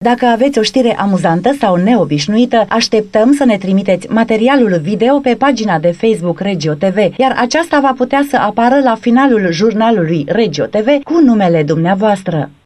Dacă aveți o știre amuzantă sau neobișnuită, așteptăm să ne trimiteți materialul video pe pagina de Facebook Regio TV, iar aceasta va putea să apară la finalul jurnalului Regio TV cu numele dumneavoastră.